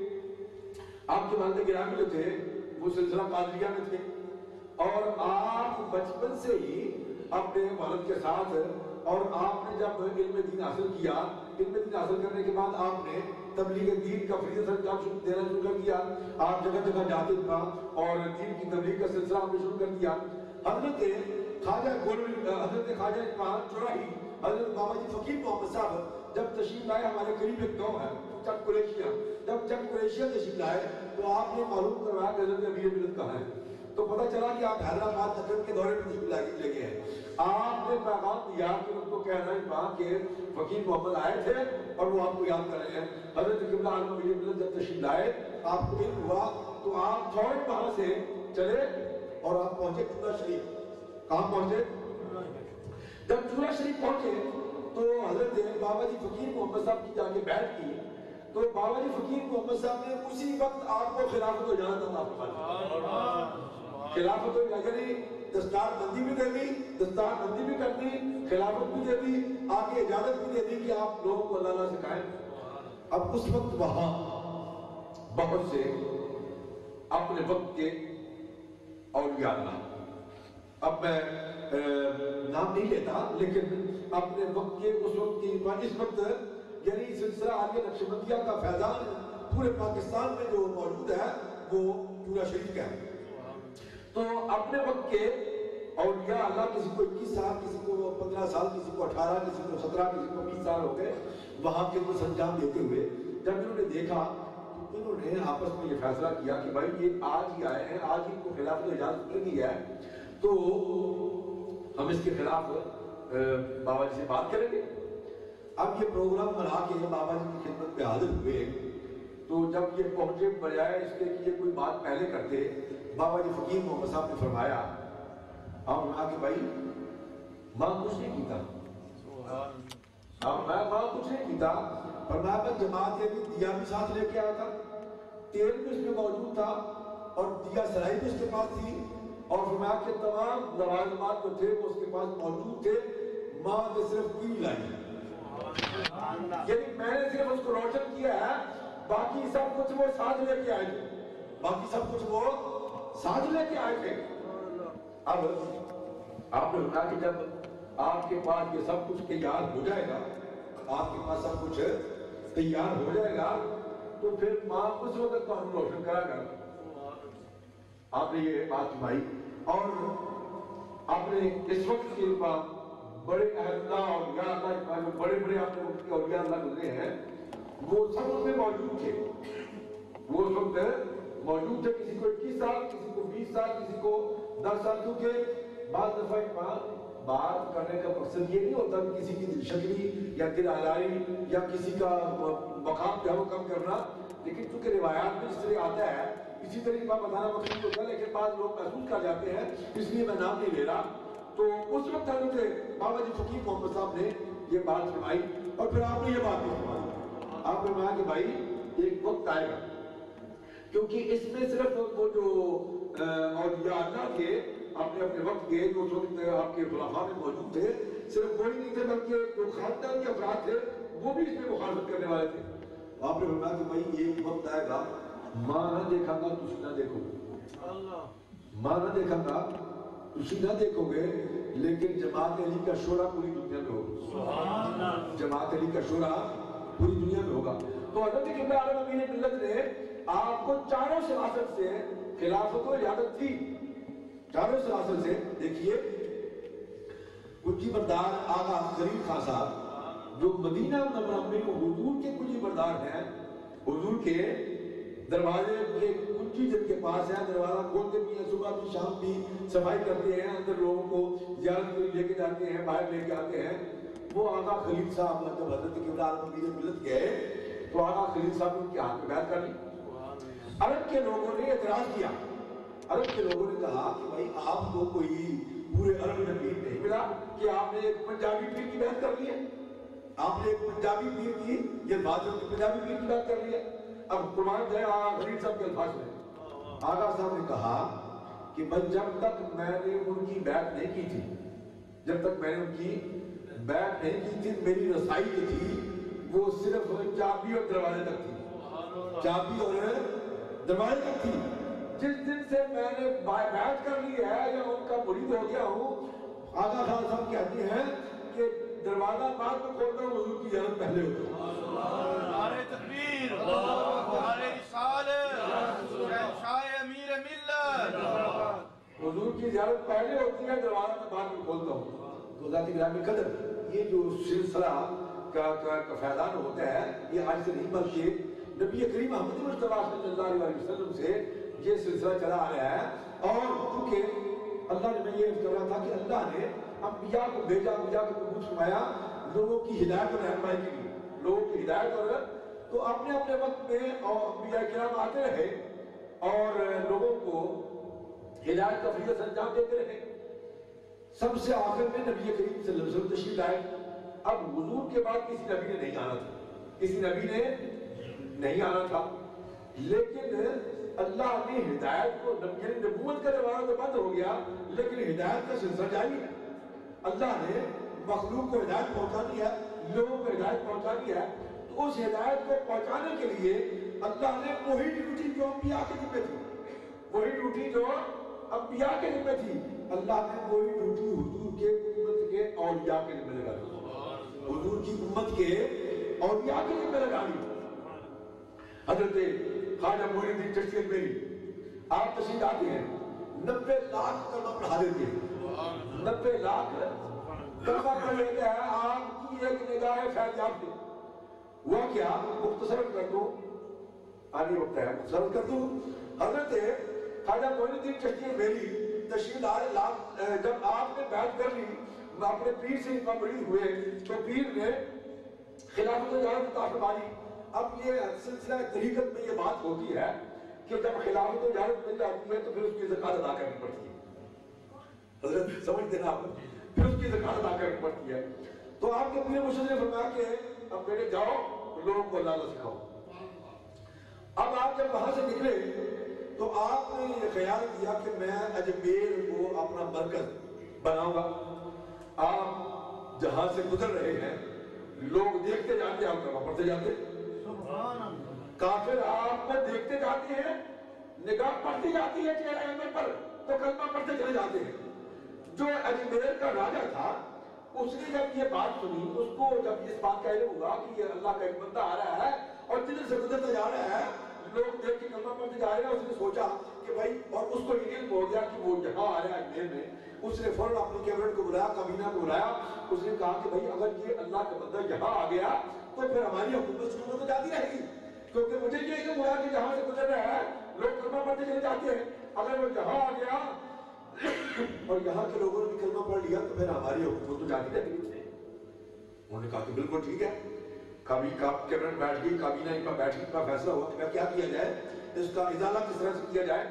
آپ کے والد گرامی جو تھے وہ سلسلہ قادریہ میں تھے اور آپ بچپن سے ہی اپنے والد کے ساتھ، اور آپ نے جب علم دین حاصل کیا، علم دین حاصل کرنے کے بعد آپ نے تبلیغ دین کا فریضہ سر دینا شروع کر دیا، آپ جگہ جگہ جاتے تھا اور دین کی تبلیغ کا سلسلہ آپ نے شروع کر دیا۔ حضرت خواجہ گولوی حضرت خواجہ اقبال چوراہی حضرت بابا جی فقیر محمد صاحب جب تشریف لائے، ہمارے قریب ایک گاؤں ہے چک قریشیہ، جب چک قریشیہ تشریف لائے تو آپ نے معلوم کروایا کہ حضرت امیر ملت کہاں ہے، تو پتہ چلا کہ آپ حیدرآباد نجف کے دورے میں تشریف لے گئے ہیں۔ آپ نے پیغام دیا کہ ان کو کہنا ہے وہاں کے فقیر محمد آئے تھے اور وہ آپ کو یاد کر رہے ہیں۔ حضرت قبلہ عالم امیر ملت جب تشریف لائے آپ کو علم ہوا تو آپ فوراً وہاں سے چلے اور آپ پہنچے چورا شریف۔ کہاں پہنچے؟ جب چورا شریف پہنچے تو حضرت بابا جی فقیر محمد صاحب کی جا کے بیعت کی، تو بابا جی فقیر محمد صاحب نے اسی وقت آپ کو خلافت و اجازت عطا فرمائی۔ خلافت و یعنی دستار بندی بھی دے دی، دستار بندی بھی کر دی، خلافت بھی دے دی، آگے اجازت بھی دے دی کہ آپ لوگوں کو اللہ اللہ سکھائیں۔ اب اس وقت وہاں بہت سے اپنے وقت کے اولیاء اللہ، اب میں نام نہیں لیتا لیکن اپنے وقت کے اس وقت کی اس وقت یعنی سلسلہ آگے نقشبندیہ کا فیضان پورے پاکستان میں جو موجود ہے وہ چورا شریف کا ہے۔ تو اپنے وقت کے اولیاء اللہ، کسی کو اکیس سال، کسی کو پندرہ سال، کسی کو اٹھارہ، کسی کو سترہ، کسی کو بیس سال ہو گئے وہاں کے کچھ انجام دیتے ہوئے، جب انہوں نے دیکھا تو انہوں نے آپس میں یہ فیصلہ کیا کہ بھائی یہ آج ہی آئے ہیں، آج ہی کو خلافت اجازت مل گئی ہے تو ہم اس کے خلاف بابا جی سے بات کریں گے۔ اب یہ پروگرام بنا کے بابا جی کی خدمت میں حاضر ہوئے تو جب یہ پہنچے بجائے اس کے کہ یہ کوئی بات پہلے کرتے، بابا جی فقیر محمد صاحب نے فرمایا اور کہا کہ بھائی ماں کچھ نہیں کیتا، میں ماں کچھ نہیں کیتا، فرمایا میں جماعت کے بھی دیا بھی ساتھ لے کے آیا تھا، تیل بھی اس میں موجود تھا اور دیا سرائی بھی اس کے پاس تھی، اور فرمایا کہ تمام لوازمات جو تھے وہ اس کے پاس موجود تھے، ماں نے صرف تین لائی، یعنی میں نے صرف اس کو روشن کیا ہے، باقی سب کچھ وہ ساتھ لے کے آئے تھے، باقی سب کچھ وہ ساتھ لے کے آئے تھے۔ اب آپ نے کہا کہ جب آپ کے پاس یہ سب کچھ تیار ہو جائے گا، آپ کے پاس سب کچھ تیار ہو جائے گا تو پھر ماں اس وقت تو ہم روشن کرا کر آپ نے یہ بات سنائی، اور آپ نے اس وقت کے بعد بڑے اہل اللہ اور یا اللہ جو بڑے بڑے آپ نے وقت کے اولیاء اللہ گزرے ہیں وہ سب اس میں موجود تھے، وہ اس وقت موجود تھے، کسی کو اکیس سال، کسی کو بیس سال، کسی کو دس سال، کیونکہ بعض دفعہ بات کرنے کا مقصد یہ نہیں ہوتا کہ کسی کی دل شکلی یا دل آلائی یا کسی کا مقام جو ہے وہ کم کرنا، لیکن چونکہ روایات میں اس طرح آتا ہے اسی طریقے کا بتانا مقصد ہوتا ہے، لیکن بعض لوگ محسوس کر جاتے ہیں، اس لیے میں نام نہیں لے رہا۔ تو اس وقت حضرت بابا جی فقیر محمد صاحب نے یہ بات فرمائی اور پھر آپ نے یہ بات بھی فرمائی، آپ فرمایا کہ بھائی ایک وقت آئے گا، کیونکہ اس میں صرف وہ جو اولیاء اللہ تھے اپنے اپنے وقت کے جو آپ کے خلفاء میں موجود تھے، صرف وہی نہیں تھے بلکہ جو خاندان کے افراد تھے وہ بھی اس میں مخالفت کرنے والے تھے۔ آپ نے فرمایا کہ بھائی ایک وقت آئے گا ماں نہ دیکھا گا تجھ نہ دیکھو گے، ماں نہ دیکھا گا تجھ نہ دیکھو گے، لیکن جماعت علی کا شورا پوری دنیا میں ہوگا، جماعت علی کا شورا پوری دنیا میں ہوگا۔ تو حضرت قبلہ عالم امین ملت نے آپ کو چاروں سلاسل سے خلافت و اجازت تھی، چاروں سلاسل سے۔ دیکھیے کچی بردار آقا غریب خان صاحب جو مدینہ منورہ میں حضور کے کچی بردار ہیں، حضور کے دروازے کے کنچی جن کے پاس ہے، دروازہ کھولتے بھی ہیں، صبح بھی شام بھی صفائی کرتے ہیں، اندر لوگوں کو زیارت کے لیے لے کے جاتے ہیں، باہر لے کے آتے ہیں۔ وہ آقا خلیل صاحب جب حضرت قبلہ عالم امین ملت گئے تو آقا خلیل صاحب نے ان کے ہاتھ میں بیعت کر لی۔ عرب کے لوگوں نے اعتراض کیا، عرب کے لوگوں نے کہا کہ بھائی آپ کو کوئی پورے عرب میں پیر نہیں ملا کہ آپ نے ایک پنجابی پیر کی بیعت کر لی ہے، آپ نے ایک پنجابی پیر کی یہ بادشاہ کی پنجابی پیر کی بیعت کر لی ہے۔ اب قربان جائے آقا خلیل صاحب کے الفاظ میں آقا صاحب نے کہا کہ بھائی جب تک میں نے ان کی بیعت نہیں کی تھی، جب تک میں نے ان کی بیعت نہیں کی تھی، میری رسائی جو تھی وہ صرف چابی اور دروازے تک تھی، چابی اور دروازے تک تھی۔ جس دن سے میں نے بیعت کر لی ہے یا ان کا مرید ہو گیا ہوں، آقا خان صاحب کہتے ہیں کہ دروازہ بعد میں کھولتا ہوں، حضور کی زیارت پہلے ہوتا ہے۔ نعرہ تکبیر، نعرہ رسالت، شہنشاہ امیر ملت، حضور کی زیارت پہلے ہوتی ہے، دروازہ میں بعد میں کھولتا ہوں۔ تو ذات گرامی قدر یہ جو سلسلہ کا کا فیضان ہوتا ہے یہ آج سے نہیں بلکہ نبی کریم محمد مصطفیٰ صلی اللہ علیہ وسلم سے یہ سلسلہ چلا آ رہا ہے۔ اور کیونکہ اللہ نے میں یہ کر رہا تھا کہ اللہ نے انبیاء کو بھیجا، انبیاء کو مبعوث فرمایا لوگوں کی ہدایت اور رہنمائی کے لیے، لوگوں کی ہدایت اور تو اپنے اپنے وقت میں انبیاء کرام آتے رہے اور لوگوں کو ہدایت کا فریضہ انجام دیتے رہے۔ سب سے آخر میں نبی کریم صلی اللہ علیہ وسلم تشریف لائے۔ اب حضور کے بعد کسی نبی نے نہیں آنا تھا، کسی نبی نے نہیں آنا تھا، لیکن اللہ نے ہدایت کو، یعنی نبوت کا دروازہ تو بند ہو گیا لیکن ہدایت کا سلسلہ جاری ہے۔ اللہ نے مخلوق کو ہدایت پہنچانی ہے، لوگوں کو ہدایت پہنچانی ہے، تو اس ہدایت کو پہنچانے کے لیے اللہ نے وہی ڈیوٹی جو انبیاء کے ذمہ تھی، وہی ڈیوٹی جو انبیاء کے ذمہ تھی، اللہ نے وہی ڈیوٹی حضور کے امت کے اولیاء کے ذمہ لگا دی، حضور کی امت کے اولیاء کے ذمہ لگا دی۔ حضرت خواجہ معین الدین چشتی المیری آپ تشریف آتے ہیں، نبے لاکھ کلمہ پڑھا دیتے ہیں، نبے لاکھ کلمہ پڑھ لیتے ہیں آپ کی ایک نگاہ فیض یاب سے۔ ہوا کیا؟ مختصر کر دو، آگے وقت ہے مختصر کر دو۔ حضرت خواجہ معین الدین چشتی المیری تشریف لائے، جب آپ نے بیعت کر لی اپنے پیر سے اتنا بڑی ہوئے تو پیر نے خلافت و اجازت عطا فرمائی۔ اب یہ سلسلہ طریقت میں یہ بات ہوتی ہے کہ جب خلافت و اجازت مل جاتی ہے تو پھر اس کی زکوٰۃ ادا کرنی پڑتی ہے۔ حضرت سمجھتے ہیں آپ، پھر اس کی زکوٰۃ ادا کرنی پڑتی ہے۔ تو آپ کے پیر مرشد نے فرمایا کہ اب بیٹے جاؤ لوگوں کو اللہ اللہ سکھاؤ۔ اب آپ جب وہاں سے نکلے تو آپ نے یہ خیال کیا کہ میں اجمیر کو اپنا مرکز بناؤں گا۔ آپ جہاں سے گزر رہے ہیں لوگ دیکھتے جاتے ہیں، آپ کلمہ پڑھتے جاتے ہیں، کافر آپ کو دیکھتے جاتے ہیں، نگاہ پڑتی جاتی ہے چہرے انور پر تو کلمہ پڑھتے چلے جاتے ہیں۔ جو اجمیر کا راجہ تھا اس نے جب یہ بات سنی، اس کو جب اس بات کا علم ہوا کہ یہ اللہ کا ایک بندہ آ رہا ہے اور جدھر سے گزرتا جا رہا ہے لوگ دیکھ کے کلمہ پڑھتے جا رہے ہیں، اس نے سوچا کہ بھائی، اور اس کو یہ علم ہو گیا کہ وہ یہاں آ رہا ہے اجمیر میں، اس نے فوراً اپنی کیبنٹ کو بلایا، کابینہ کو بلایا، اس نے کہا کہ بھائی اگر یہ اللہ کا بندہ یہاں آ گیا تو پھر ہماری حکومت سکومت تو جاتی رہے گی، کیونکہ مجھے یہ علم ہوا کہ جہاں سے گزر رہا ہے لوگ کلمہ پڑھتے چلے جاتے ہیں، اگر وہ یہاں آ گیا اور یہاں کے لوگوں نے بھی کلمہ پڑھ لیا تو پھر ہماری حکومت تو جاتی رہے گی۔ انہوں نے کہا کہ بالکل ٹھیک ہے۔ کیبنٹ بیٹھ گئی، کابینہ کا بیٹھنے کا فیصلہ ہوا کہ کیا کیا جائے، اس کا ازالہ کس طرح سے کیا جائے۔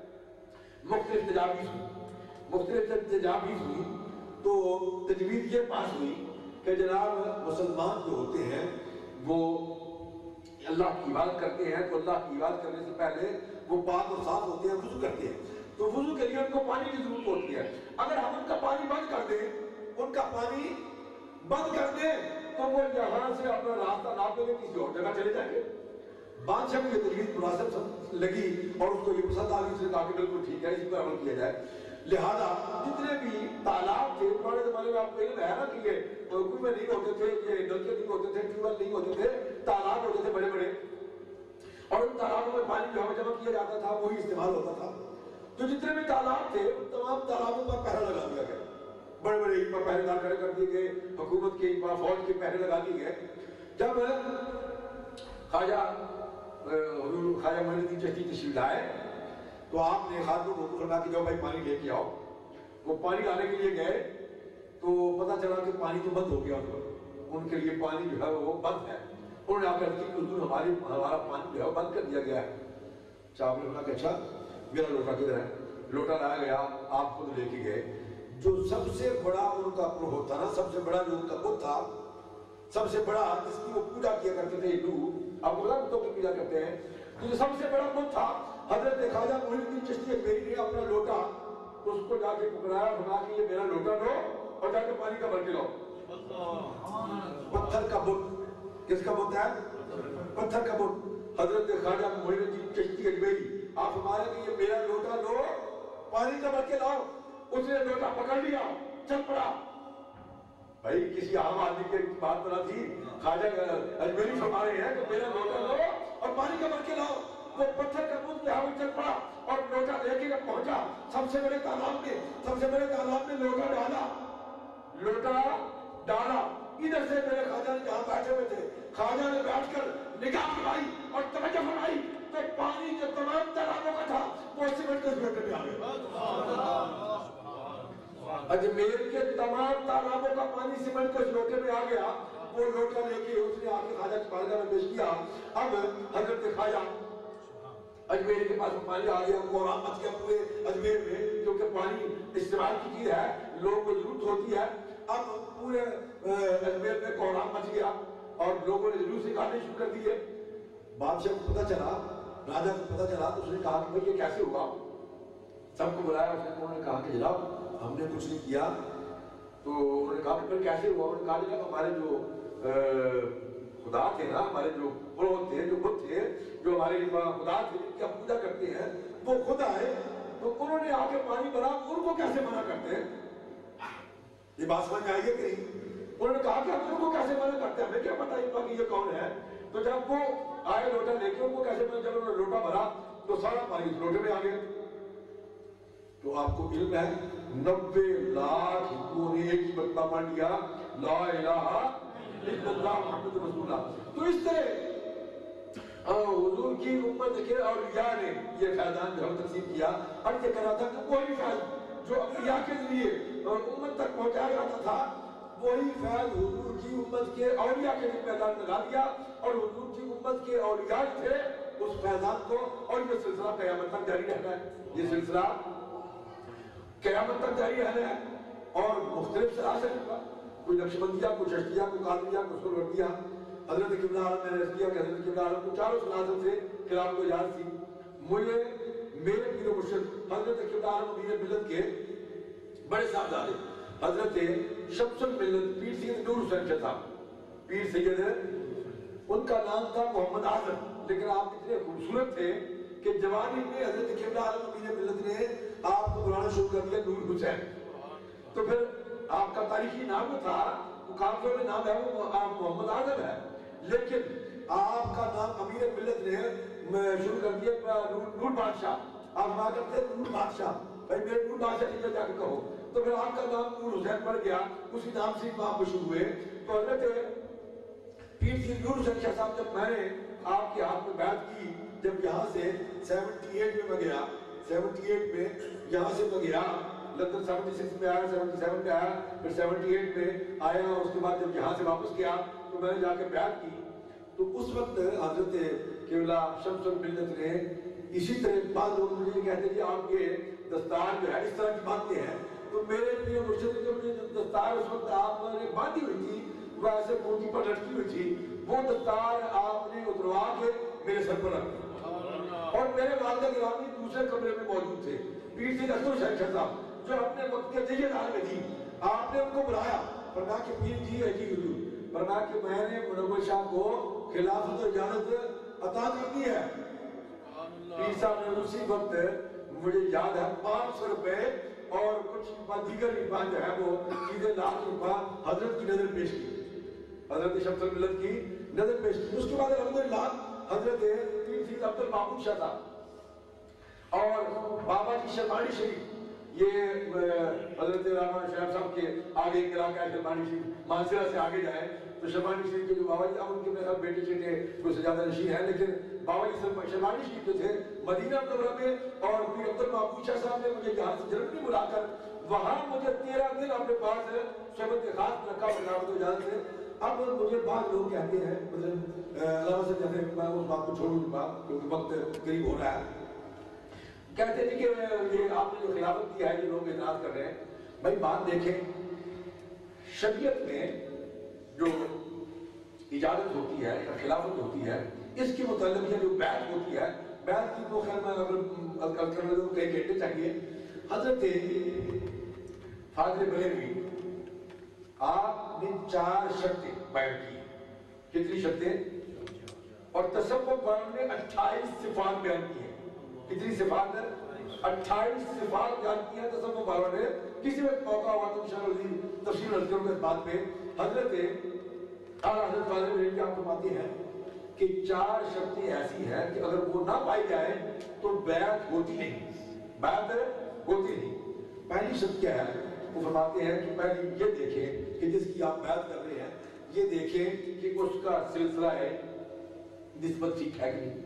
مختلف تجاویز ہوئی، مختلف تجاویز ہوئی تو تجویز یہ پاس ہوئی کہ جناب مسلمان جو ہوتے ہیں وہ اللہ کی عبادت کرتے ہیں تو اللہ کی عبادت کرنے سے پہلے وہ پاک اور صاف ہوتے ہیں, وضو کرتے ہیں. تو وضو کے لیے ان کو پانی کی ضرورت ہوتی ہے. اگر ہم ان کا پانی بند کر دیں, ان کا پانی بند کر دیں تو وہ یہاں سے اپنا راستہ نہ پہ کسی اور جگہ چلے جائیں گے. بادشاہ کو یہ دلیل مناسب لگی اور اس کو یہ پسند آ گئی, اس نے کہا کہ بالکل ٹھیک ہے, اسی پر عمل کیا جائے. لہذا جتنے بھی تالاب تھے پرانے زمانے میں, آپ کو علم ہے نا کہ یہ کوئی میں نہیں ہوتے تھے, یہ نلکے نہیں ہوتے تھے, ٹیوب ویل نہیں ہوتے تھے, تالاب ہوتے تھے بڑے بڑے, اور ان تالابوں میں پانی جو جمع کیا جاتا تھا وہی استعمال ہوتا تھا. تو جتنے بھی تالاب تھے ان تمام تالابوں پر پہرا لگا دیا گیا, بڑے بڑے ان پر پہرے دار کھڑے کر دیے گئے, حکومت کے ان پر فوج کے پہرے لگا دیے گئے. جب خواجہ حضور خواجہ معین الدین چشتی تشریف لائے تو آپ نے خادموں کو فرمایا کہ جاؤ بھائی پانی لے کے آؤ. وہ پانی لانے کے لیے گئے تو پتہ چلا کہ پانی تو بند ہو گیا, ان کے لیے پانی جو ہے وہ بند ہے. انہوں نے آ کر کہ حضور ہماری ہمارا پانی جو ہے بند کر دیا گیا ہے. صاحب نے کہا کہ اچھا میرا لوٹا کدھر ہے؟ لوٹا لایا گیا, آپ خود لے کے گئے. جو سب سے بڑا ان کا پروہت تھا نا, سب سے بڑا جو ان کا بت تھا, سب سے بڑا جس کی وہ پوجا کیا کرتے تھے ہندو, آپ کو بتوں کی پوجا کرتے ہیں, جو سب سے بڑا بت تھا حضرت خواجہ معین الدین چشتی اجمیری نے اپنا لوٹا اس کو جا کے پکڑایا, بنا کہ یہ میرا لوٹا لو اور جا کے پانی کا بھر کے لاؤ. پتھر کا بت, کس کا بت ہے؟ پتھر کا بت. حضرت خواجہ معین الدین چشتی اجمیری آپ ہمارے کہ یہ میرا لوٹا لو پانی کا بھر کے لاؤ. اس نے لوٹا پکڑ لیا, چل پڑا. بھائی کسی عام آدمی کی بات بنا تھی, خواجہ اجمیری فرما رہے ہیں کہ میرا لوٹا لو اور پانی کا بھر کے لاؤ. وہ پتھر کا بت یہاں چل پڑا اور لوٹا لے کے پہنچا سب سے بڑے تالاب میں. سب سے بڑے تالاب میں لوٹا ڈالا, لوٹا ڈالا. ادھر سے میرے خواجہ نے جہاں بیٹھے ہوئے تھے, خواجہ نے بیٹھ کر نگاہ فرمائی اور توجہ فرمائی تو پانی جو تمام تالابوں کا تھا وہ سمٹ کے لوٹے میں آ گیا. اجمیر کے تمام تالابوں کا پانی سمٹ کے لوٹے میں آ گیا. وہ لوٹا لے کے اس نے آ کے خواجہ کی بارگاہ میں پیش کیا. اب حضرت خواجہ اجمیر کے پاس پانی آ گیا, کوہرام مچ گیا پورے اجمیر میں, کیونکہ پانی استعمال کی چیز ہے, لوگوں کو ضرورت ہوتی ہے. اب پورے اجمیر میں کوہرام مچ گیا اور لوگوں نے جلوس نکالنے شروع کر دیے. بادشاہ کو پتہ چلا, راجہ کو پتہ چلا تو اس نے کہا کہ بھئی یہ کیسے ہوا؟ سب کو بلایا, اس نے انہوں نے کہا کہ جناب ہم نے کچھ نہیں کیا. تو انہوں نے کہا کہ پھر کیسے ہوا؟ انہوں نے کہا کہ ہمارے جو خدا تھے نا, ہمارے جو پروہت تھے, جو بت تھے, جو ہمارے خدا تھے جن کی ہم پوجا کرتے ہیں, وہ خود آئے تو انہوں نے آ کے پانی بھرا, ان کو کیسے منع کرتے ہیں؟ یہ بات سمجھ میں آئی ہے کہ نہیں؟ انہوں نے کہا کہ ہم ان کو کیسے منع کرتے ہیں, ہمیں کیا پتا ان کہ یہ کون ہے؟ تو جب وہ آئے لوٹا لے کے, ان کو کیسے منع, جب انہوں نے لوٹا بھرا تو سارا پانی اس لوٹے میں آ گیا. تو آپ کو علم ہے نبے لاکھ ہندوؤں نے ایک ہی مرتبہ پڑھ لیا لا الہ الا اللہ محمد رسول اللہ. تو اس طرح حضور کی امت کے اولیاء نے یہ فیضان جو ہم تقسیم کیا. اب یہ کہا تھا کہ کوئی فیض جو انبیاء کے ذریعے امت تک پہنچایا جاتا تھا, وہی فیض حضور کی امت کے اولیاء کے لیے فیضان لگا دیا, اور حضور کی امت کے اولیاء تھے اس فیضان کو, اور یہ سلسلہ قیامت تک جاری رہنا ہے. یہ سلسلہ قیامت تک جاری رہنا ہے اور مختلف سلاسل کا, کوئی نقشبندیہ, کوئی چشتیہ, کوئی قادریہ, کوئی سہروردیہ. حضرت قبلہ عالم میں نے رض کیا کہ حضرت قبلہ عالم کو چاروں سلاسل سے خلاف کو یاد تھی. مجھے میرے پیر و مرشد حضرت قبلہ عالم امیر ملت کے بڑے صاحبزادے حضرت شمس الملت پیر سید نور حسین شاہ صاحب, پیر سید, ان کا نام تھا محمد اعظم, لیکن آپ اتنے خوبصورت تھے کہ جوانی میں حضرت قبلہ عالم امیر ملت نے آپ کو بلانا شروع کر دیا نور حسین. تو پھر آپ کا تاریخی نام تھا, وہ کامزور میں نام ہے وہ محمد اعظم ہے, لیکن آپ کا نام امیر ملت نے شروع کر دیا نور بادشاہ. آپ ماں کرتے ہیں نور بادشاہ, بھائی میرے نور بادشاہ کی جا کے کہو. تو پھر آپ کا نام نور حسین پڑ گیا, اسی نام سے آپ مشہور ہوئے. تو حضرت پیر سید نور حسین شاہ صاحب جب میں نے آپ کے ہاتھ میں بیعت کی, جب یہاں سے سیونٹی ایٹ میں میں گیا, سیونٹی ایٹ میں یہاں سے میں گیا, لندن سیونٹی سکس میں آیا, سیونٹی سیون میں آیا, پھر سیونٹی ایٹ میں آیا, اور اس کے بعد جب یہاں سے واپس گیا تو میں نے جا کے بیعت کی. تو اس وقت حضرت قبلہ شمس الملت نے اسی طرح, بعض لوگ مجھے یہ کہتے ہیں کہ آپ یہ دستار جو ہے اس طرح کی باندھتے ہیں, تو میرے لیے مرشد نے جو مجھے دستار اس وقت آپ نے باندھی ہوئی تھی وہ ایسے موتی پر لٹکی ہوئی تھی, وہ دستار آپ نے اتروا کے سر پر رکھ دی اور میرے والدہ گرامی دوسرے کمرے میں موجود تھے پیر سید اکبر شیخ شاہ صاحب جو اپنے وقت کے جیت عالم جی آپ نے ان کو بلایا فرمایا کہ پیر جی ہے جی حضور فرمایا کہ میں نے منور شاہ کو خلافت و اجازت عطا کر دی ہے پیر صاحب نے اسی وقت مجھے یاد ہے پانچ سو روپے اور کچھ دیگر روپیہ جو ہے وہ سیدھے لاکھ روپیہ حضرت کی نظر پیش کی حضرت شمس الملت کی نظر پیش کی اس کے بعد الحمدللہ حضرت پیر سید عبد المعبود شاہ صاحب اور بابا جی شرمانی شریف یہ حضرت رامان شریف صاحب کے آگے ایک علاقہ ہے شرمانی شریف مانسرہ سے آگے جائیں تو شرمانی شریف کے جو بابا جی اب ان کے میرے بیٹے چھٹے کوئی سجادہ نشین ہے لیکن بابا جی شرمانی شریف جو تھے مدینہ منورہ میں اور پیر عبد المعبود شاہ صاحب نے مجھے یہاں سے جرمنی بلا کر وہاں مجھے تیرہ دن اپنے پاس صحبت خاص رکھا خلافت و اجازت سے اب مجھے بعض لوگ کہتے ہیں مطلب علامہ سے جیسے میں اس بات کو چھوڑوں گا کیونکہ وقت قریب ہو رہا ہے کہتے ہیں کہ یہ آپ نے جو خلافت کی ہے یہ لوگ اعتراض کر رہے ہیں بھائی بات دیکھیں شریعت میں جو اجازت ہوتی ہے یا خلافت ہوتی ہے اس کے متعلق یہ جو بیعت ہوتی ہے بیعت کی تو خیر میں اگر کرنے دوں کئی گھنٹے چاہیے حضرت فاضل بریلوی آپ نے چار شرطیں بیان کی کتنی شرطیں اور تصوف والوں نے اٹھائیس صفات بیان کی ہیں کتنی صفات ہے اٹھائیس صفات بیان کی ہیں تصوف والوں نے کسی وقت موقع ہوا تو انشاءاللہ تفصیل عرض کروں گا اس بات پہ حضرت اعلیٰ حضرت فاضل بریلوی آپ فرماتے ہیں کہ چار شرطیں ایسی ہیں کہ اگر وہ نہ پائی جائے تو بیعت ہوتی نہیں بیعت ہوتی نہیں پہلی شرط کیا ہے وہ فرماتے ہیں کہ پہلی یہ دیکھیں کہ جس کی آپ بیعت کر رہے ہیں یہ دیکھیں کہ اس کا سلسلہ ہے نسبت ٹھیک ہے کہ نہیں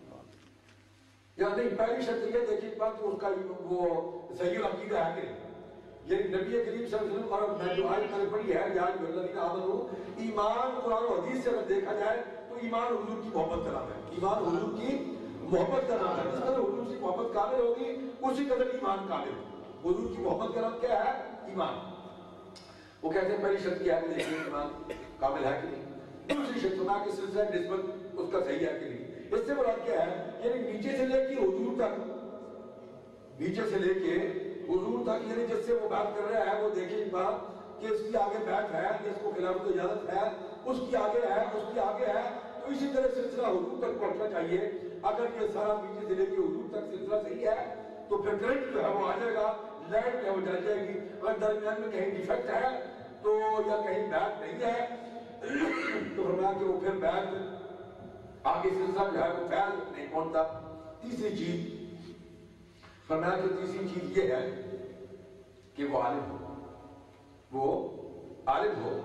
یا نہیں پہلی شرط یہ دیکھیں کہ اس کا وہ صحیح عقیدہ ہے کہ نہیں یعنی نبی کریم صلی اللہ علیہ وسلم اور میں جو آیت میں نے پڑھی ہے یا جو الذین آمنوا ایمان قرآن و حدیث سے اگر دیکھا جائے تو ایمان حضور کی محبت کا نام ہے ایمان حضور کی محبت کا نام ہے جس قدر حضور کی محبت کامل ہوگی اسی قدر ایمان کامل ہوگی حضور کی محبت کا نام کیا ہے ایمان وہ کہتے ہیں پہلی شرط کیا ہے کہ دیکھیں ایمان کامل ہے کہ نہیں دوسری شرط فرمایا کہ سلسلہ نسبت اس کا صحیح ہے کہ نہیں اس سے مراد کیا ہے یعنی نیچے سے لے کے حضور تک نیچے سے لے کے حضور تک یعنی جس سے وہ بات کر رہا ہے وہ دیکھیں ایک بات کہ اس کی آگے بیعت ہے کہ اس کو خلافت و اجازت ہے اس کی آگے ہے اس کی آگے ہے تو اسی طرح سلسلہ حضور تک پہنچنا چاہیے اگر یہ سارا نیچے سے لے کے حضور تک سلسلہ صحیح ہے تو پھر کرنٹ جو ہے وہ آ جائے گا لائٹ جو ہے وہ جل جائے گی اگر درمیان میں کہیں ڈیفیکٹ ہے تو یا کہیں بیعت نہیں ہے تو فرمایا کہ وہ پھر بیعت آگے سلسلہ جو ہے وہ فیل نہیں پہنچتا تیسری چیز فرمایا کہ تیسری چیز یہ ہے کہ وہ عالم ہو وہ عالم ہو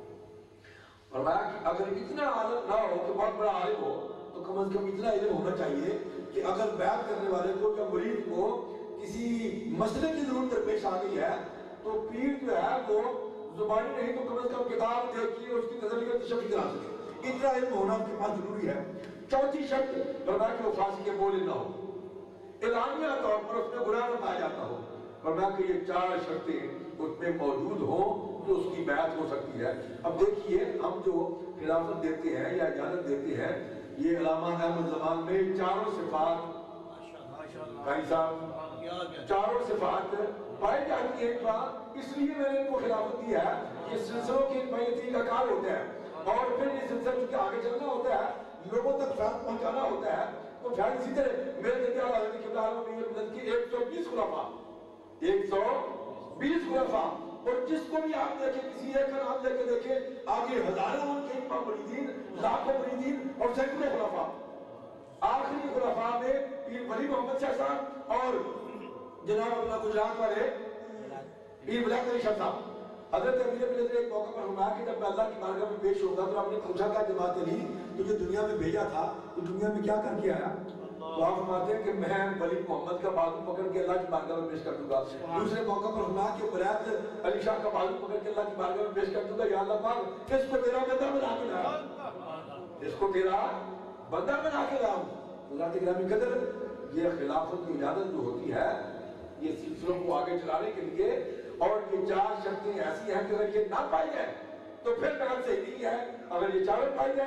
فرمایا کہ اگر اتنا عالم نہ ہو کہ بہت بڑا عالم ہو تو کم از کم اتنا علم ہونا چاہیے کہ اگر بیعت کرنے والے کو یا مرید کو کسی مسئلے کی ضرورت درپیش آ گئی ہے تو پیر جو ہے وہ زبانی نہیں تو کم از کم کتاب دیکھیے اس کی نظریہ تشفی کرا سکے اتنا علم ہونا اس کے پاس ضروری ہے چوتھی شرط فرمایا کہ وہ فاسق کے بولے نہ ہو اعلانیہ طور پر اس میں گناہ نہ پایا جاتا ہو فرمایا کہ یہ چار شرطیں اس میں موجود ہوں تو اس کی بیعت ہو سکتی ہے اب دیکھیے ہم جو خلافت دیتے ہیں یا اجازت دیتے ہیں یہ علامہ احمد زمان میں چاروں صفات بھائی صاحب چاروں صفات پائی جاتی ہے بات اس لیے میں نے ان کو خلافت دی ہے یہ سلسلوں کی بیعتی کا کار ہوتا ہے اور پھر یہ سلسلہ چونکہ آگے چلنا ہوتا ہے لوگوں تک فیض پہنچانا ہوتا ہے تو فیض اسی طرح میرے جدیال حضرت قبلہ عالم امیر مدد کی ایک سو بیس خلافہ ایک سو بیس خلافہ اور جس کو بھی آپ دیکھیں کسی ایک کا نام لے کے دیکھیں آگے ہزاروں ان کے امام مریدین لاکھوں مریدین اور سینکڑوں خلافہ آخری خلافہ میں پیر ولی محمد شاہ صاحب اور جناب اپنا گجرات والے پیر بلیک علی شاہ صاحب حضرت امیر ملت نے ایک موقع پر فرمایا کہ جب میں اللہ کی بارگاہ میں پیش ہوگا تو آپ نے پوچھا کہ جماعت علی تجھے دنیا میں بھیجا تھا تو دنیا میں کیا کر کے آیا تو آپ فرماتے ہیں کہ میں ولی محمد کا بازو پکڑ کے اللہ کی بارگاہ میں پیش کر دوں گا دوسرے موقع پر فرمایا کہ بلیک علی شاہ کا بازو پکڑ کے اللہ کی بارگاہ میں پیش کر دوں گا یا اللہ پاک اس کو تیرا بندہ بنا کے لاؤں اس کو تیرا بندہ بنا کے لاؤں اللہ کی گرامی قدر یہ خلافت کی اجازت جو ہوتی ہے یہ سلسلوں کو آگے چلانے کے لیے اور یہ چار شرطیں ایسی ہیں کہ اگر یہ نہ پائی جائے تو پھر بیعت صحیح نہیں ہے اگر یہ چاروں پائی جائے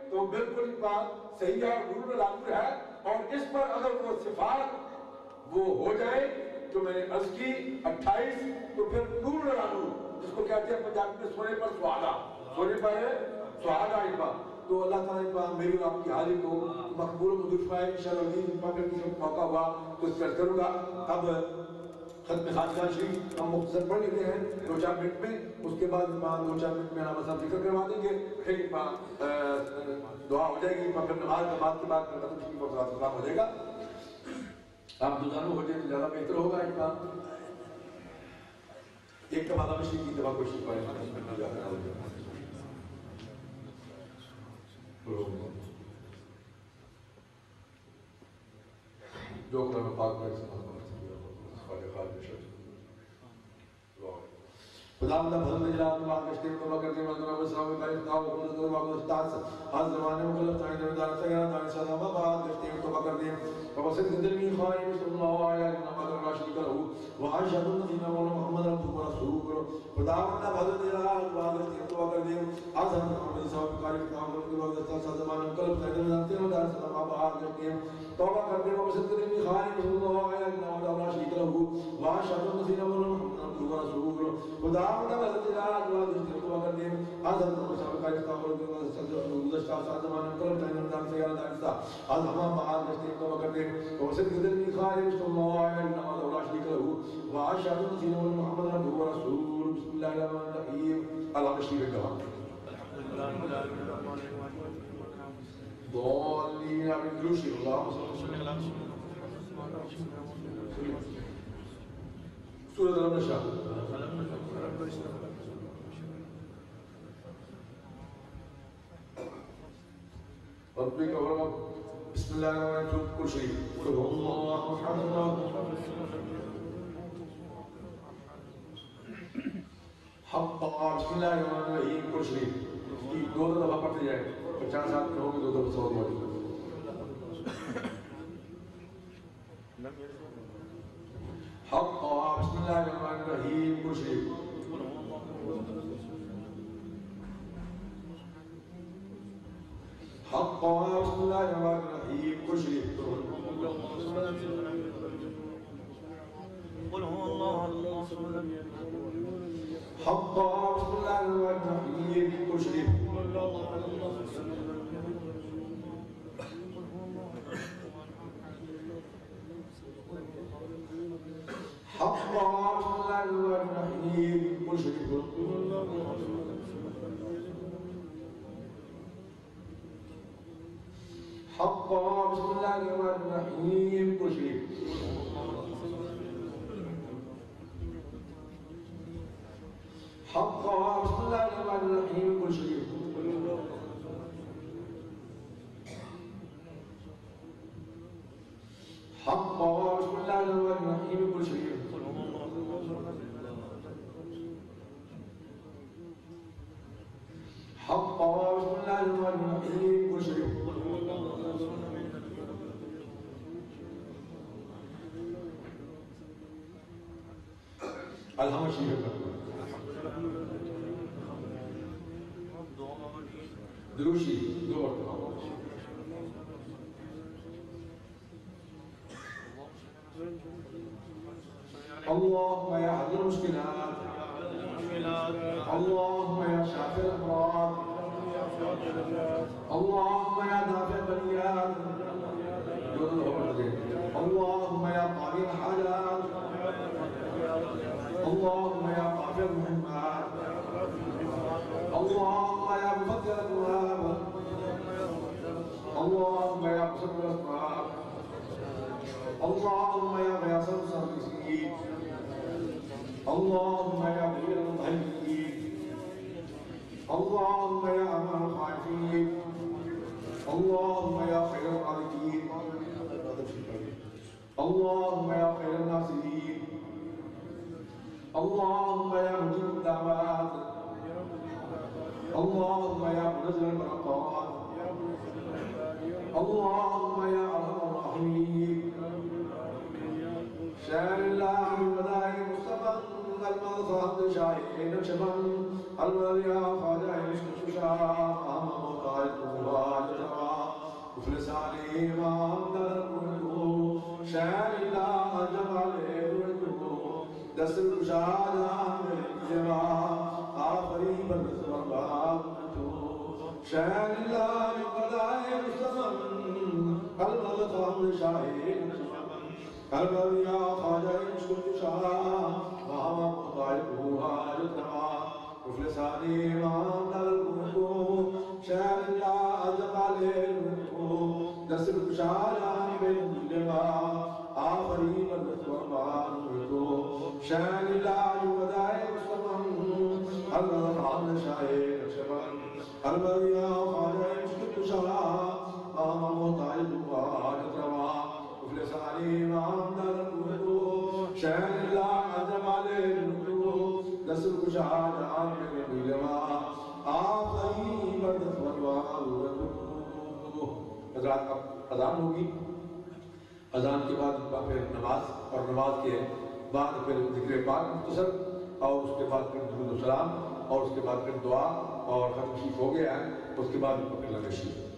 تو بالکل بات صحیح ہے، نور العالمین ہے، اور اس پر اگر وہ صفات وہ ہو جائے جو میں نے عرض کی اٹھائیس، تو پھر نور العالمین جس کو کہتے ہیں پنجابی میں سونے پر سہاگا، سونے پر سہاگا اقبا. تو اللہ تعالیٰ اقبا میری اور آپ کی حاضری کو مقبول و مدر فرمائے. انشاءاللہ عزیز پاکر کی موقع ہوا تو اس پر کروں گا. اب ختم خاتمہ شریف ہم مختصر پڑھ لیتے ہیں دو چار منٹ میں، اس کے بعد دو چار منٹ میں علامہ صاحب ذکر کروا دیں گے، پھر دعا ہو جائے گی، پھر نماز کے بعد کے بعد ختم شریف اور صلاۃ السلام ہو جائے گا. آپ دوزانوں ہو جائے تو زیادہ بہتر ہوگا. ایک بات ایک کب علامہ شریف کی دعا کوشش پائے جو قرآن پاک میں خدا اللہ بھلم جلال اللہ کشتے میں توبہ کرتے ہیں مدنہ بسلام میں قائم تاو حکم نظر واقع استاذ آج زمانے میں خلق چاہیے دور دار سگرہ دار سلام آباد کشتے میں توبہ کرتے ہیں وبسط قدر من خواہی صلی اللہ علیہ وسلم قدر راشد کرہو وعاشد النزین مولا محمد رب و رسول خدا اللہ بھلم جلال اللہ کشتے میں توبہ کرتے ہیں آج ہم محمد صاحب قائم تاو حکم نظر استاذ زمانے میں قلب چاہیے دور دار سلام آباد کشتے ہیں توبہ کرتے ہیں وبسط قدر من خواہی صلی اللہ علیہ وسلم قدر راشد کرہو وعاشد النزین مولا محمد رب و رسول خدا اللہ بھلم جلال اللہ کشتے میں توبہ کرتے ہیں آج ہم محمد صاحب قائم تاو حکم نظر گزشتہ سات زمانے میں قلب چاہیے دار سگرہ دار سلام آج ہم بعد کشتے میں توبہ کرتے ہیں وسط قدر من خواہی صلی اللہ علیہ وسلم قدر راشد کرہو وعاشد النزین مولا محمد رب و رسول. بسم اللہ الرحمن الرحیم. علامہ شریف گواہ ضالین آمین دروشی اللہم صلی اللہ علیہ وسلم سورۃ النشاء. ربی کا ورمہ بسم اللہ الرحمن الرحیم. کل شریف قل هو اللہ احد اللہ حق بسم اللہ الرحمن الرحیم. کل شریف کی دو دو دفعہ پڑھتے جائیں، پچاس ساتھ میں ہوگی دو دو سو موجود. حق بسم اللہ الرحمن الرحیم. کل شریف حق بسم اللہ الرحمن الرحیم. کل شریف قل هو الله حق بسم الله الرحمن الرحيم. كل شريف حق بسم الله الرحمن الرحيم. كل شريف حق بسم الله الرحمن الرحيم. كل شريف حق بسم الله الرحمن الرحيم. كل شريف حق بسم الله الرحمن الرحيم. كل شريف حق بسم الله الرحمن الرحيم. كل شريف الحمد شریف دروشی دو اللهم يا حل المشكلات اللهم يا شافي الأمراض اللهم يا دافع البليات اللهم يا قاضي الحاجات اللهم يا قاضي المهمات اللهم يا مفجر الأبواب اللهم يا مصبر الأسباب اللهم يا غياث المستغيثين اللهم يا مغير المضحكين اللهم يا أمان الخائفين اللهم يا خير العارفين اللهم يا خير الناصرين اللهم يا مجيب الدعوات اللهم يا منزل البركات اللهم يا ارحم الراحمين شاعر الله بمدائن مصطفى المنصب شاهين شبا المذيع خاجع ششا امام قائد مفلسانی امام در کو شہر اللہ جمال کو دستر کشاد آمین جوا آخری بردس ورباب تو شہر اللہ قدائے مستمن قلب الخام شاہد قلب یا خواجہ مشکل شاہ وہاں مطالب حاجت روا مفلسانی امام در کو شہر اللہ جمال کو دستر کشاد آمین جوا آخری بردس ورباب تو شہر اللہ قدائے مستمن قلب الخام شاہد قلب یا خواجہ مشکل شاہ وہاں مطالب حاجت روا مفلسانی امام در کو شہر اللہ جمال کو دستر کشاد آمین جوا آخری بردس ورباب تو حضرات اب اذان ہوگی، اذان کے بعد پھر نماز اور نماز کے بعد پھر ذکر پاک مختصر اور اس کے بعد پھر درود و سلام اور اس کے بعد پھر دعا اور ختم شریف ہو گیا ہے، اس کے بعد پھر لنگر شریف